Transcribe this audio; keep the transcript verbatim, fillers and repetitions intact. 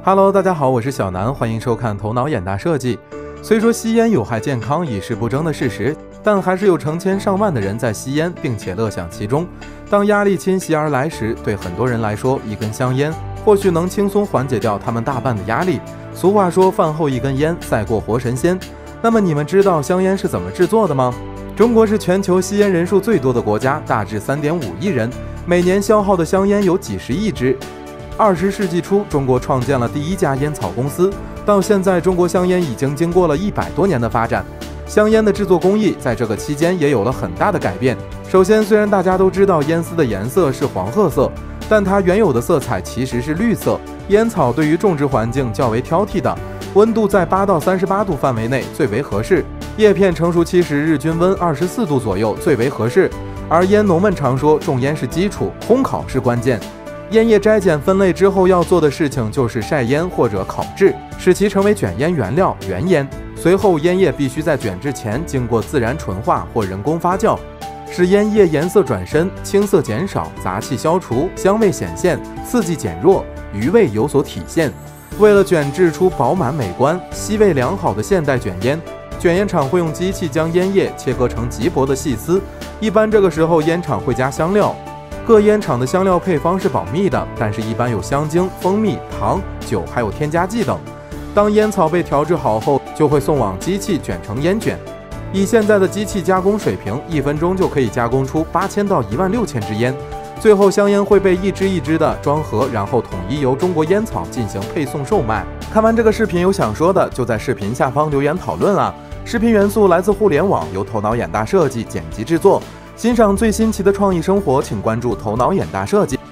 Hello， 大家好，我是小南，欢迎收看头脑眼大设计。虽说吸烟有害健康已是不争的事实，但还是有成千上万的人在吸烟，并且乐享其中。当压力侵袭而来时，对很多人来说，一根香烟或许能轻松缓解掉他们大半的压力。俗话说，饭后一根烟，赛过活神仙。那么你们知道香烟是怎么制作的吗？中国是全球吸烟人数最多的国家，大致 三点五亿人，每年消耗的香烟有几十亿支。二十世纪初，中国创建了第一家烟草公司，到现在，中国香烟已经经过了一百多年的发展。香烟的制作工艺在这个期间也有了很大的改变。首先，虽然大家都知道烟丝的颜色是黄褐色，但它原有的色彩其实是绿色。烟草对于种植环境较为挑剔的，温度在八到三十八度范围内最为合适，叶片成熟期时日均温二十四度左右最为合适。而烟农们常说，种烟是基础，烘烤是关键。烟叶摘剪分类之后要做的事情就是晒烟或者烤制，使其成为卷烟原料原烟。随后烟叶必须在卷制前经过自然纯化或人工发酵，使烟叶颜色转深，青色减少，杂气消除，香味显现，刺激减弱，余味有所体现。为了卷制出饱满美观、吸味良好的现代卷烟，卷烟厂会用机器将烟叶切割成极薄的细丝，一般这个时候烟厂会加香料。各烟厂的香料配方是保密的，但是一般有香精、蜂蜜、糖、酒，还有添加剂等。当烟草被调制好后，就会送往机器卷成烟卷。以现在的机器加工水平，一分钟就可以加工出八千到一万六千支烟。最后香烟会被一支一支的装盒，然后统一由中国烟草进行配送售卖。看完这个视频有想说的，就在视频下方留言讨论啊！视频元素来自互联网，由头脑眼大设计剪辑制作。欣赏最新奇的创意生活，请关注头脑眼大设计。